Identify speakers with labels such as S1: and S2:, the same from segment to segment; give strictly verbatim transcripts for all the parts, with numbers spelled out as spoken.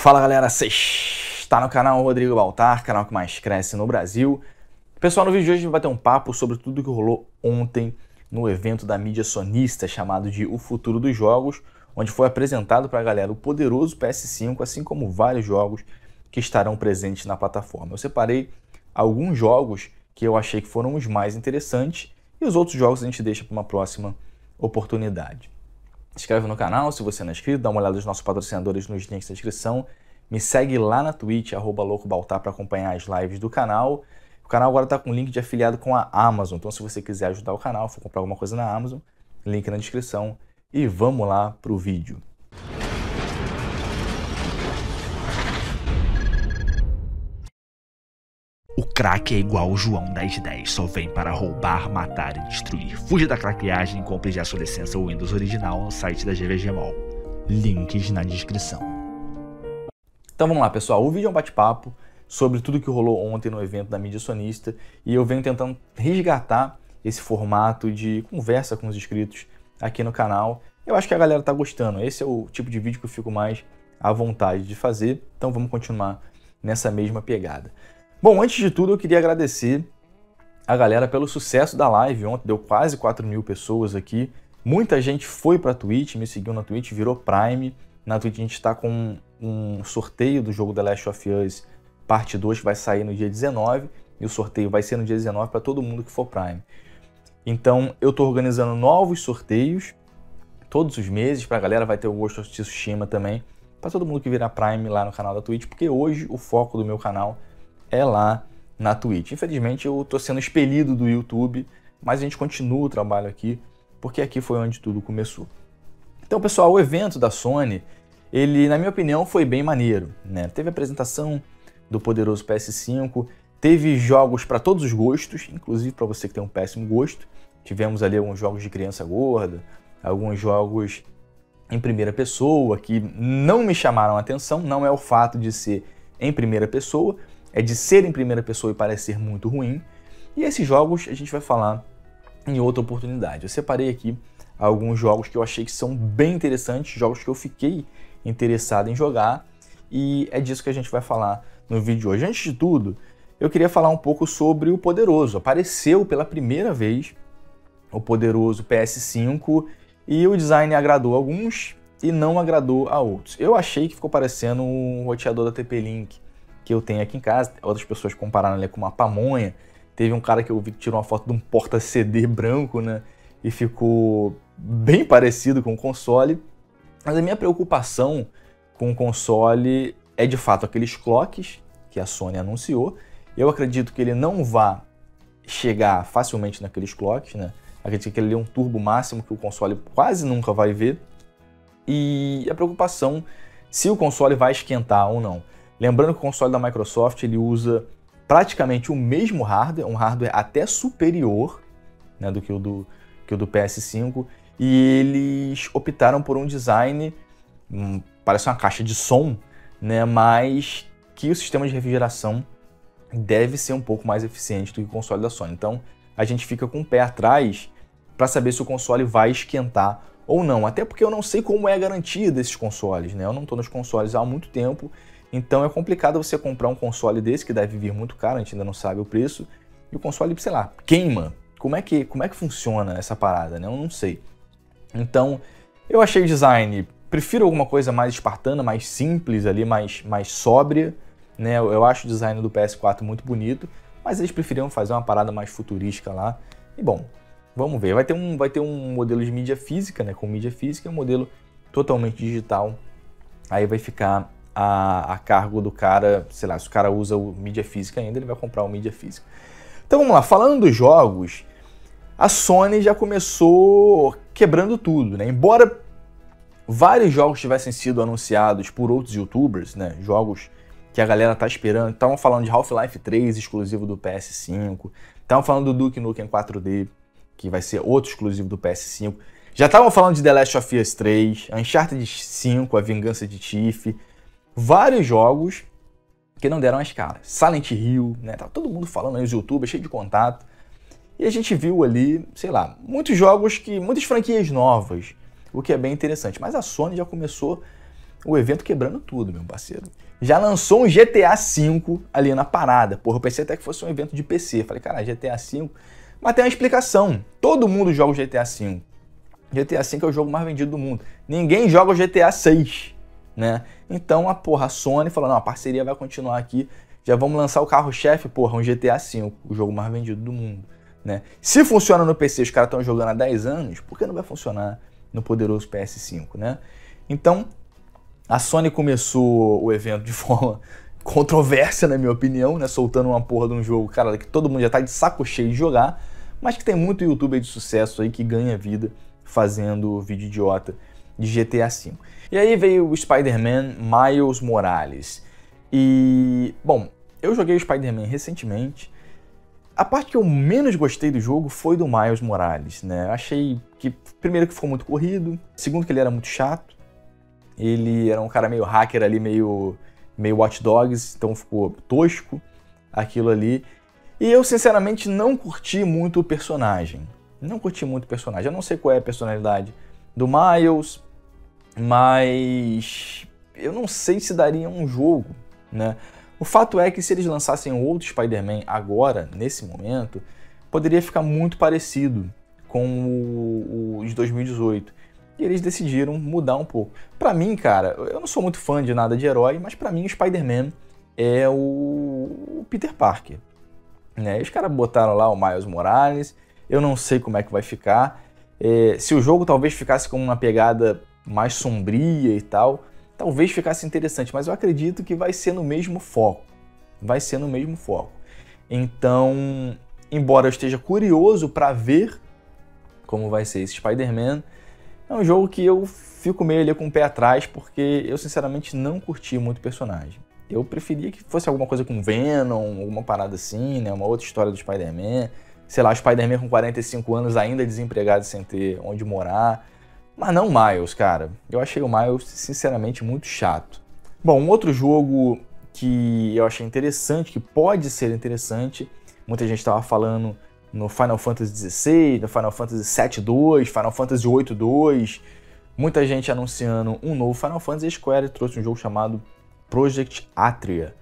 S1: Fala galera, você está no canal Rodrigo Baltar, canal que mais cresce no Brasil. Pessoal, no vídeo de hoje a gente vai bater um papo sobre tudo que rolou ontem no evento da mídia sonista chamado de O Futuro dos Jogos, onde foi apresentado para a galera o poderoso P S cinco, assim como vários jogos que estarão presentes na plataforma. Eu separei alguns jogos que eu achei que foram os mais interessantes e os outros jogos a gente deixa para uma próxima oportunidade. Se inscreve no canal se você não é inscrito, dá uma olhada nos nossos patrocinadores nos links da descrição. Me segue lá na Twitch, arroba loucobaltar, para acompanhar as lives do canal. O canal agora está com link de afiliado com a Amazon, então se você quiser ajudar o canal, for comprar alguma coisa na Amazon, link na descrição. E vamos lá para o vídeo.
S2: O craque é igual o João dez dez, só vem para roubar, matar e destruir. Fuja da craqueagem e compre já sua licença Windows original no site da G V G Mall. Links na descrição.
S1: Então vamos lá, pessoal. O vídeo é um bate-papo sobre tudo que rolou ontem no evento da mídia sonista e eu venho tentando resgatar esse formato de conversa com os inscritos aqui no canal. Eu acho que a galera tá gostando. Esse é o tipo de vídeo que eu fico mais à vontade de fazer, então vamos continuar nessa mesma pegada. Bom, antes de tudo eu queria agradecer a galera pelo sucesso da live. Ontem deu quase quatro mil pessoas aqui. Muita gente foi para a Twitch, me seguiu na Twitch, virou Prime. Na Twitch a gente está com um sorteio do jogo The Last of Us parte dois que vai sair no dia dezenove. E o sorteio vai ser no dia dezenove para todo mundo que for Prime. Então eu estou organizando novos sorteios todos os meses para a galera. Vai ter o Ghost of Tsushima também, para todo mundo que virar Prime lá no canal da Twitch. Porque hoje o foco do meu canal é lá na Twitch. Infelizmente eu tô sendo expelido do YouTube, mas a gente continua o trabalho aqui, porque aqui foi onde tudo começou. Então, pessoal, o evento da Sony, ele, na minha opinião, foi bem maneiro, né? Teve a apresentação do poderoso P S cinco, teve jogos para todos os gostos, inclusive para você que tem um péssimo gosto. Tivemos ali alguns jogos de criança gorda, alguns jogos em primeira pessoa que não me chamaram a atenção. Não é o fato de ser em primeira pessoa, é de ser em primeira pessoa e parecer muito ruim. E esses jogos a gente vai falar em outra oportunidade. Eu separei aqui alguns jogos que eu achei que são bem interessantes, jogos que eu fiquei interessado em jogar, e é disso que a gente vai falar no vídeo de hoje. Antes de tudo, eu queria falar um pouco sobre o poderoso. Apareceu pela primeira vez o poderoso P S cinco e o design agradou a alguns e não agradou a outros. Eu achei que ficou parecendo um roteador da T P-Link que eu tenho aqui em casa. Outras pessoas compararam ele com uma pamonha. Teve um cara que eu vi que tirou uma foto de um porta-C D branco, né? E ficou bem parecido com o console. Mas a minha preocupação com o console é de fato aqueles clocks que a Sony anunciou. Eu acredito que ele não vá chegar facilmente naqueles clocks, né? Acredito que ele é um turbo máximo que o console quase nunca vai ver. E a preocupação se o console vai esquentar ou não. Lembrando que o console da Microsoft ele usa praticamente o mesmo hardware, um hardware até superior, né, do que o do, que o do P S cinco, e eles optaram por um design, hum, parece uma caixa de som, né, mas que o sistema de refrigeração deve ser um pouco mais eficiente do que o console da Sony. Então a gente fica com o pé atrás para saber se o console vai esquentar ou não, até porque eu não sei como é a garantia desses consoles, né? Eu não estou nos consoles há muito tempo. Então é complicado você comprar um console desse, que deve vir muito caro, a gente ainda não sabe o preço, e o console, sei lá, queima. Como é que, como é que funciona essa parada, né? Eu não sei. Então, eu achei o design, prefiro alguma coisa mais espartana, mais simples ali, mais, mais sóbria, né? Eu, eu acho o design do P S quatro muito bonito, mas eles preferiram fazer uma parada mais futurística lá. E bom, vamos ver. Vai ter um, vai ter um modelo de mídia física, né? Com mídia física e um modelo totalmente digital. Aí vai ficar A, a cargo do cara, sei lá, se o cara usa o mídia física ainda, ele vai comprar o mídia física. Então vamos lá, falando dos jogos, a Sony já começou quebrando tudo, né? Embora vários jogos tivessem sido anunciados por outros youtubers, né? Jogos que a galera tá esperando, estavam falando de Half-Life três, exclusivo do P S cinco, estavam falando do Duke Nukem quatro D, que vai ser outro exclusivo do P S cinco, já estavam falando de The Last of Us três, Uncharted cinco, A Vingança de Tiff, vários jogos que não deram as caras. Silent Hill, né? Tá todo mundo falando aí, os youtubers, cheio de contato. E a gente viu ali, sei lá, muitos jogos, que muitas franquias novas, o que é bem interessante. Mas a Sony já começou o evento quebrando tudo, meu parceiro. Já lançou um G T A cinco ali na parada. Porra, eu pensei até que fosse um evento de P C. Falei, cara, G T A cinco... Mas tem uma explicação. Todo mundo joga o G T A cinco. G T A cinco é o jogo mais vendido do mundo. Ninguém joga o G T A seis, né? Então, a porra, a Sony falou, não, a parceria vai continuar aqui. Já vamos lançar o carro-chefe, porra, um G T A cinco, o jogo mais vendido do mundo, né? Se funciona no P C, os caras estão jogando há dez anos, por que não vai funcionar no poderoso P S cinco, né? Então, a Sony começou o evento de forma controversa, na minha opinião, né? Soltando uma porra de um jogo, cara, que todo mundo já tá de saco cheio de jogar, mas que tem muito youtuber de sucesso aí que ganha vida fazendo vídeo idiota de G T A cinco. E aí veio o Spider-Man Miles Morales. E, bom, eu joguei o Spider-Man recentemente. A parte que eu menos gostei do jogo foi do Miles Morales, né? Achei que, primeiro, que ficou muito corrido, segundo, que ele era muito chato. Ele era um cara meio hacker ali, meio, meio Watch Dogs, então ficou tosco aquilo ali. E eu, sinceramente, não curti muito o personagem. Não curti muito o personagem. Eu não sei qual é a personalidade do Miles, mas eu não sei se daria um jogo, né? O fato é que se eles lançassem outro Spider-Man agora, nesse momento, poderia ficar muito parecido com o, o de dois mil e dezoito. E eles decidiram mudar um pouco. Pra mim, cara, eu não sou muito fã de nada de herói, mas pra mim o Spider-Man é o, o Peter Parker, né? E os caras botaram lá o Miles Morales, eu não sei como é que vai ficar. É, se o jogo talvez ficasse com uma pegada mais sombria e tal, talvez ficasse interessante, mas eu acredito que vai ser no mesmo foco. Vai ser no mesmo foco. Então, embora eu esteja curioso para ver como vai ser esse Spider-Man, é um jogo que eu fico meio ali com o pé atrás, porque eu sinceramente não curti muito o personagem. Eu preferia que fosse alguma coisa com Venom, alguma parada assim, né? Uma outra história do Spider-Man. Sei lá, o Spider-Man com quarenta e cinco anos ainda desempregado sem ter onde morar. Mas não o Miles, cara. Eu achei o Miles, sinceramente, muito chato. Bom, um outro jogo que eu achei interessante, que pode ser interessante, muita gente estava falando no Final Fantasy dezesseis, no Final Fantasy sete dois, Final Fantasy oito dois, muita gente anunciando um novo Final Fantasy. A Square trouxe um jogo chamado Project Atria.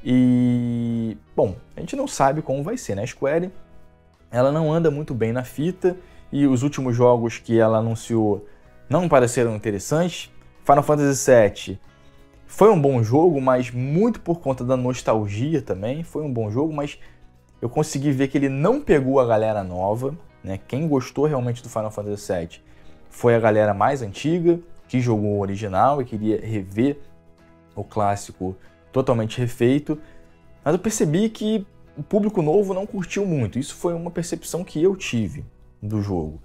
S1: E, bom, a gente não sabe como vai ser, né? A Square, ela não anda muito bem na fita, e os últimos jogos que ela anunciou não me pareceram interessantes. Final Fantasy sete foi um bom jogo, mas muito por conta da nostalgia também. Foi um bom jogo, mas eu consegui ver que ele não pegou a galera nova, né? Quem gostou realmente do Final Fantasy sete foi a galera mais antiga, que jogou o original e queria rever o clássico totalmente refeito. Mas eu percebi que o público novo não curtiu muito. Isso foi uma percepção que eu tive do jogo.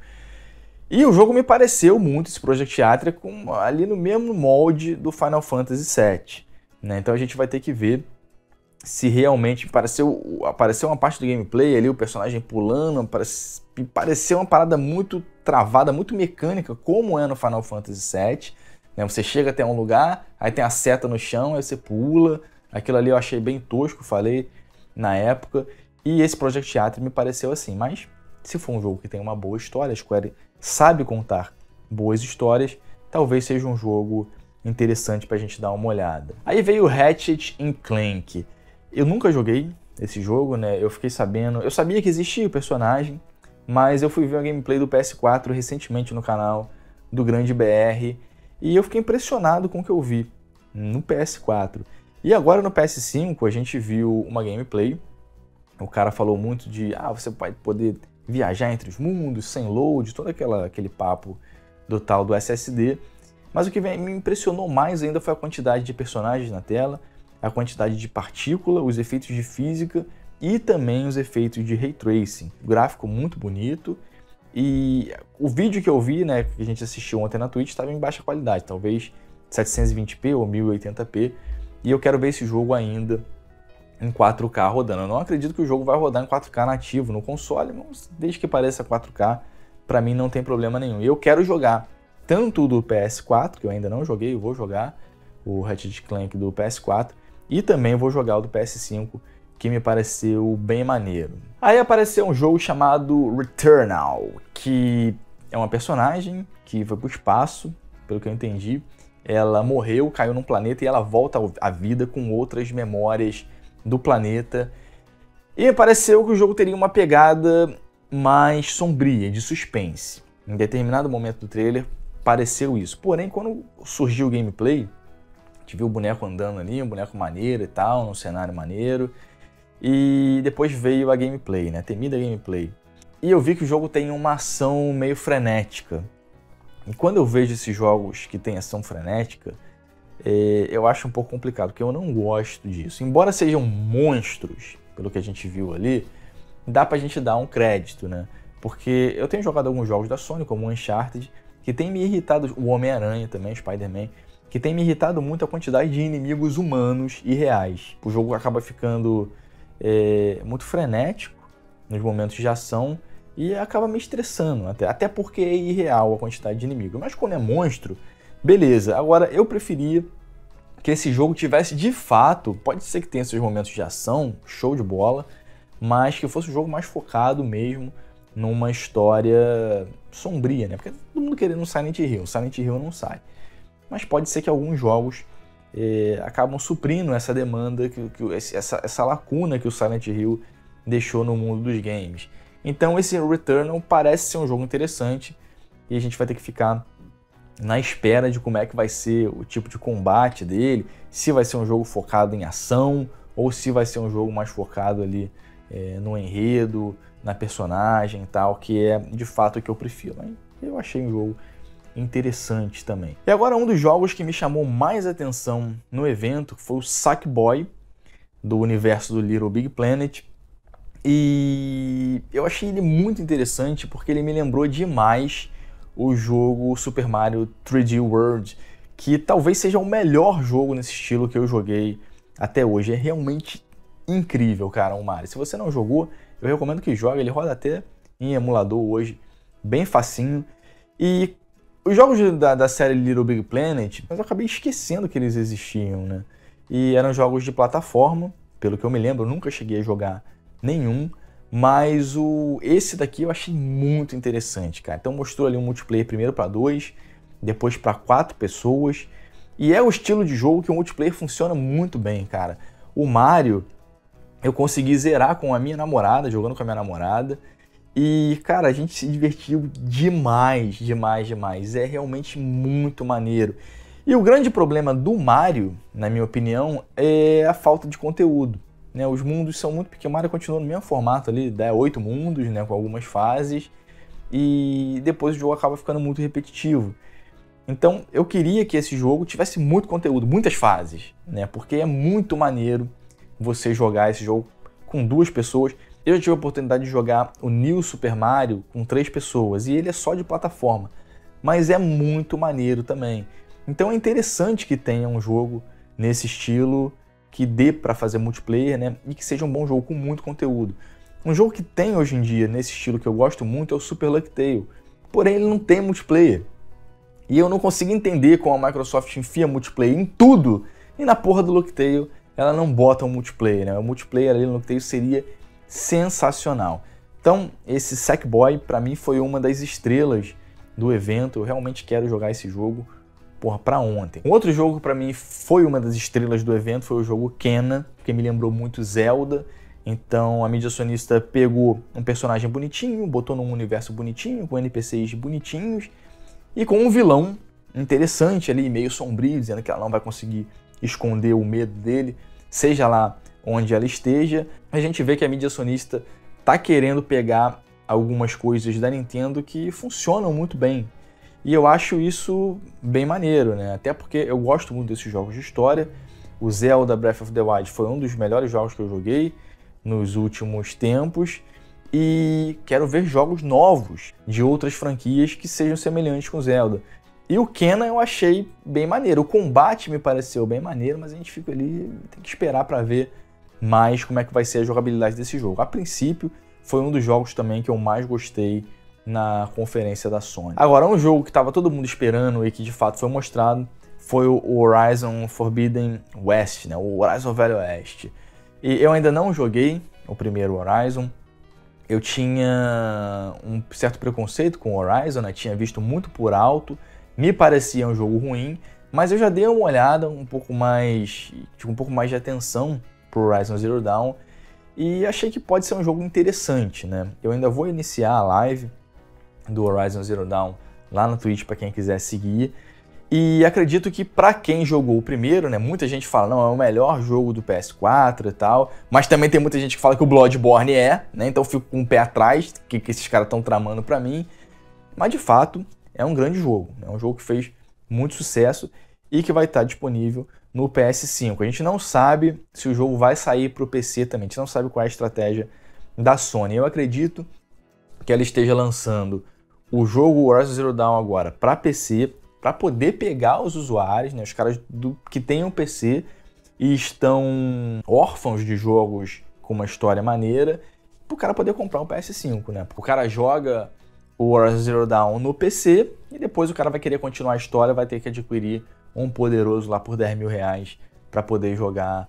S1: E o jogo me pareceu muito, esse Project Atria, com, ali no mesmo molde do Final Fantasy sete. Né? Então a gente vai ter que ver se realmente apareceu, apareceu uma parte do gameplay ali, o personagem pulando, parece, pareceu uma parada muito travada, muito mecânica, como é no Final Fantasy sete. Né? Você chega até um lugar, aí tem a seta no chão, aí você pula. Aquilo ali eu achei bem tosco, falei na época. E esse Project Atria me pareceu assim, mas se for um jogo que tem uma boa história, a Square sabe contar boas histórias, talvez seja um jogo interessante pra gente dar uma olhada. Aí veio o Ratchet and Clank. Eu nunca joguei esse jogo, né? Eu fiquei sabendo... Eu sabia que existia o personagem, mas eu fui ver a gameplay do P S quatro recentemente no canal do Grande B R, e eu fiquei impressionado com o que eu vi no P S quatro. E agora no P S cinco a gente viu uma gameplay. O cara falou muito de, ah, você vai poder viajar entre os mundos, sem load, todo aquela, aquele papo do tal do S S D. Mas o que me impressionou mais ainda foi a quantidade de personagens na tela, a quantidade de partícula, os efeitos de física e também os efeitos de Ray Tracing. O gráfico muito bonito, e o vídeo que eu vi, né, que a gente assistiu ontem na Twitch, estava em baixa qualidade, talvez setecentos e vinte p ou mil e oitenta p, e eu quero ver esse jogo ainda em quatro K rodando. Eu não acredito que o jogo vai rodar em quatro K nativo no console, mas desde que pareça quatro K, para mim não tem problema nenhum. E eu quero jogar tanto do P S quatro, que eu ainda não joguei, eu vou jogar o Ratchet and Clank do P S quatro, e também vou jogar o do P S cinco, que me pareceu bem maneiro. Aí apareceu um jogo chamado Returnal, que é uma personagem que foi pro espaço, pelo que eu entendi, ela morreu, caiu num planeta e ela volta à vida com outras memórias do planeta. E me pareceu que o jogo teria uma pegada mais sombria, de suspense. Em determinado momento do trailer pareceu isso. Porém, quando surgiu o gameplay, a gente viu o boneco andando ali, um boneco maneiro e tal, num cenário maneiro. E depois veio a gameplay, né? A temida gameplay. E eu vi que o jogo tem uma ação meio frenética. E quando eu vejo esses jogos que tem ação frenética, é, eu acho um pouco complicado, porque eu não gosto disso. Embora sejam monstros, pelo que a gente viu ali, dá pra gente dar um crédito, né? Porque eu tenho jogado alguns jogos da Sony, como o Uncharted, que tem me irritado, o Homem-Aranha também, Spider-Man, que tem me irritado muito a quantidade de inimigos humanos e reais. O jogo acaba ficando é, muito frenético nos momentos de ação e acaba me estressando, até, até porque é irreal a quantidade de inimigos. Mas quando é monstro, beleza. Agora, eu preferia que esse jogo tivesse de fato, pode ser que tenha seus momentos de ação, show de bola, mas que fosse um jogo mais focado mesmo numa história sombria, né? Porque todo mundo querendo um Silent Hill, Silent Hill não sai. Mas pode ser que alguns jogos eh, acabam suprindo essa demanda, que, que, essa, essa lacuna que o Silent Hill deixou no mundo dos games. Então esse Returnal parece ser um jogo interessante e a gente vai ter que ficar na espera de como é que vai ser o tipo de combate dele, se vai ser um jogo focado em ação ou se vai ser um jogo mais focado ali é, no enredo, na personagem e tal, que é de fato o que eu prefiro. Mas eu achei um jogo interessante também. E agora um dos jogos que me chamou mais atenção no evento foi o Sackboy, do universo do Little Big Planet. E eu achei ele muito interessante porque ele me lembrou demais o jogo Super Mario três D World, que talvez seja o melhor jogo nesse estilo que eu joguei até hoje. É realmente incrível, cara, o Mario. Se você não jogou, eu recomendo que jogue. Ele roda até em emulador hoje, bem facinho. E os jogos da, da série Little Big Planet, mas eu acabei esquecendo que eles existiam, né? E eram jogos de plataforma, pelo que eu me lembro, eu nunca cheguei a jogar nenhum, mas o, esse daqui eu achei muito interessante, cara. Então mostrou ali um multiplayer primeiro para dois, depois para quatro pessoas, e é o estilo de jogo que o multiplayer funciona muito bem, cara. O Mario, eu consegui zerar com a minha namorada, jogando com a minha namorada, e, cara, a gente se divertiu demais, demais, demais. É realmente muito maneiro. E o grande problema do Mario, na minha opinião, é a falta de conteúdo. Né, os mundos são muito pequenos, o Mario continua no mesmo formato ali, dá oito mundos, né, com algumas fases, e depois o jogo acaba ficando muito repetitivo. Então eu queria que esse jogo tivesse muito conteúdo, muitas fases, né, porque é muito maneiro você jogar esse jogo com duas pessoas. Eu já tive a oportunidade de jogar o New Super Mario com três pessoas, e ele é só de plataforma, mas é muito maneiro também. Então é interessante que tenha um jogo nesse estilo, que dê para fazer multiplayer, né, e que seja um bom jogo com muito conteúdo. Um jogo que tem hoje em dia, nesse estilo que eu gosto muito, é o Super Lucky Tale. Porém, ele não tem multiplayer. E eu não consigo entender como a Microsoft enfia multiplayer em tudo, e na porra do Lucky Tale ela não bota um multiplayer, né? O multiplayer ali no Lucky Tale seria sensacional. Então, esse Sackboy, para mim, foi uma das estrelas do evento. Eu realmente quero jogar esse jogo porra, pra ontem. Um outro jogo que pra mim foi uma das estrelas do evento foi o jogo Kena, que me lembrou muito Zelda. Então a mídia acionista pegou um personagem bonitinho, botou num universo bonitinho, com N P Cs bonitinhos e com um vilão interessante ali, meio sombrio, dizendo que ela não vai conseguir esconder o medo dele, seja lá onde ela esteja. A gente vê que a mídia acionista tá querendo pegar algumas coisas da Nintendo que funcionam muito bem. E eu acho isso bem maneiro, né? Até porque eu gosto muito desses jogos de história. O Zelda Breath of the Wild foi um dos melhores jogos que eu joguei nos últimos tempos. E quero ver jogos novos de outras franquias que sejam semelhantes com Zelda. E o Kena eu achei bem maneiro. O combate me pareceu bem maneiro, mas a gente fica ali, tem que esperar para ver mais como é que vai ser a jogabilidade desse jogo. A princípio, foi um dos jogos também que eu mais gostei na conferência da Sony. Agora, um jogo que estava todo mundo esperando e que de fato foi mostrado foi o Horizon Forbidden West, né? O Horizon Velho Oeste. E eu ainda não joguei o primeiro Horizon. Eu tinha um certo preconceito com o Horizon, né? Tinha visto muito por alto, me parecia um jogo ruim, Mas eu já dei uma olhada um pouco mais, tipo, um pouco mais de atenção pro Horizon Zero Dawn e achei que pode ser um jogo interessante, né? Eu ainda vou iniciar a live do Horizon Zero Dawn lá no Twitch para quem quiser seguir. E acredito que para quem jogou o primeiro, né, muita gente fala, não, é o melhor jogo do P S quatro e tal, mas também tem muita gente que fala que o Bloodborne é, né, então eu fico com um pé atrás, que, que esses caras estão tramando para mim, mas de fato é um grande jogo, é um jogo que fez muito sucesso e que vai estar disponível no P S cinco. A gente não sabe se o jogo vai sair para o P C também, a gente não sabe qual é a estratégia da Sony. Eu acredito que ela esteja lançando o jogo Horizon Zero Dawn agora para P C, para poder pegar os usuários, né, os caras do, que têm um P C e estão órfãos de jogos com uma história maneira, para o cara poder comprar um P S cinco, né? O cara joga o Horizon Zero Dawn no P C e depois o cara vai querer continuar a história, vai ter que adquirir um poderoso lá por dez mil reais para poder jogar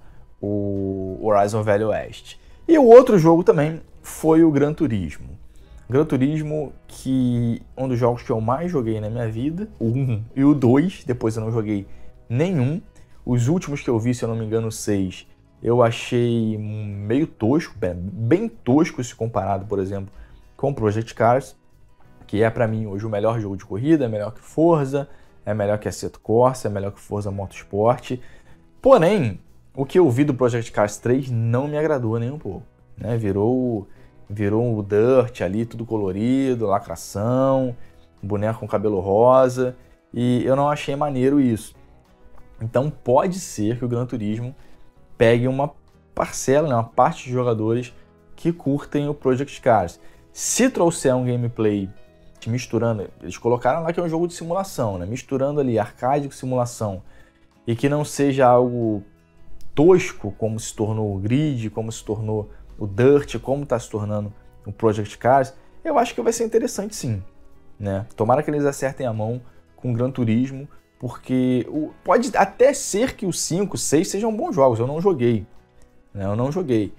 S1: o Horizon Velho Oeste. E o outro jogo também foi o Gran Turismo. Gran Turismo, que é um dos jogos que eu mais joguei na minha vida, o um e o dois, depois eu não joguei nenhum. Os últimos que eu vi, se eu não me engano, o seis, eu achei meio tosco, bem tosco se comparado, por exemplo, com Project Cars, que é para mim hoje o melhor jogo de corrida, é melhor que Forza, é melhor que Assetto Corsa, é melhor que Forza Motorsport. Porém, o que eu vi do Project Cars três não me agradou nem um pouco, né? Virou... Virou o Dirt ali, tudo colorido, lacração, boneco com cabelo rosa, e eu não achei maneiro isso. Então pode ser que o Gran Turismo pegue uma parcela, né, uma parte de jogadores que curtem o Project Cars. Se trouxer um gameplay misturando, eles colocaram lá que é um jogo de simulação, né, misturando ali arcade com simulação, e que não seja algo tosco como se tornou o Grid, como se tornou o Dirt, como está se tornando o Project Cars, eu acho que vai ser interessante sim, né? Tomara que eles acertem a mão com o Gran Turismo, porque o, pode até ser que o cinco, seis sejam bons jogos, eu não joguei, né? Eu não joguei,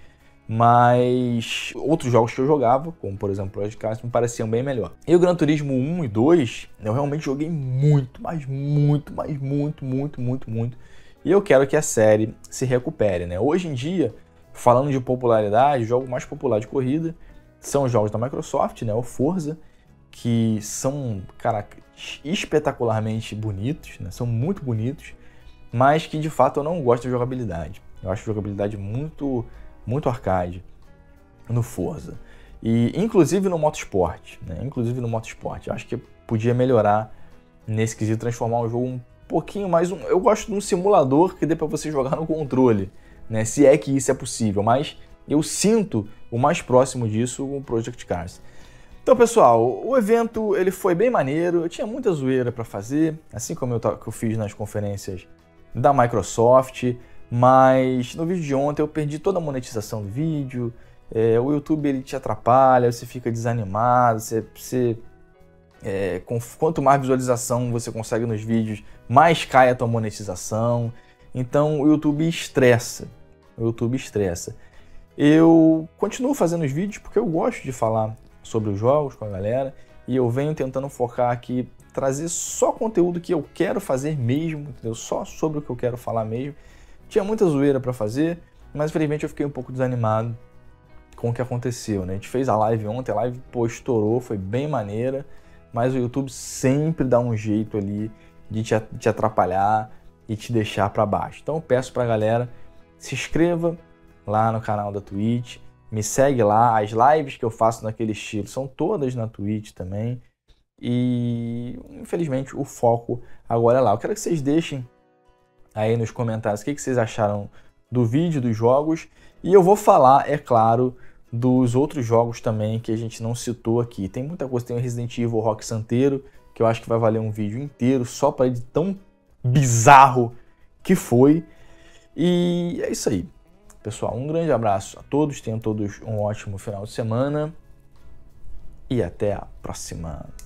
S1: mas outros jogos que eu jogava, como por exemplo o Project Cars, me pareciam bem melhor. E o Gran Turismo um e dois, eu realmente joguei muito, mas muito, mas muito, muito, muito, muito, e eu quero que a série se recupere, né? Hoje em dia, falando de popularidade, o jogo mais popular de corrida são os jogos da Microsoft, né, o Forza, que são, cara, espetacularmente bonitos, né, são muito bonitos, mas que de fato eu não gosto da jogabilidade. Eu acho a jogabilidade muito, muito arcade no Forza. E inclusive no Motorsport, né, inclusive no Motorsport, eu acho que podia melhorar nesse quesito, transformar o jogo um pouquinho mais... Um, eu gosto de um simulador que dê para você jogar no controle, né, se é que isso é possível, mas eu sinto o mais próximo disso com o Project Cars. Então, pessoal, o evento ele foi bem maneiro, eu tinha muita zoeira para fazer, assim como eu, que eu fiz nas conferências da Microsoft, mas no vídeo de ontem eu perdi toda a monetização do vídeo, é, o YouTube ele te atrapalha, você fica desanimado, você... você é, com, quanto mais visualização você consegue nos vídeos, mais cai a tua monetização. Então o YouTube estressa, o YouTube estressa. Eu continuo fazendo os vídeos porque eu gosto de falar sobre os jogos com a galera e eu venho tentando focar aqui, trazer só conteúdo que eu quero fazer mesmo, entendeu? Só sobre o que eu quero falar mesmo. Tinha muita zoeira para fazer, mas infelizmente eu fiquei um pouco desanimado com o que aconteceu, né? A gente fez a live ontem, a live pô, estourou, foi bem maneira, mas o YouTube sempre dá um jeito ali de te, te atrapalhar e te deixar para baixo. Então eu peço para a galera, se inscreva lá no canal da Twitch, me segue lá, as lives que eu faço naquele estilo são todas na Twitch também, e infelizmente o foco agora é lá. Eu quero que vocês deixem aí nos comentários o que vocês acharam do vídeo, dos jogos, e eu vou falar, é claro, dos outros jogos também que a gente não citou aqui. Tem muita coisa, tem o Resident Evil Rock Santeiro, que eu acho que vai valer um vídeo inteiro só para ele de tão bizarro que foi. E é isso aí, pessoal. Um grande abraço a todos, tenham todos um ótimo final de semana e até a próxima.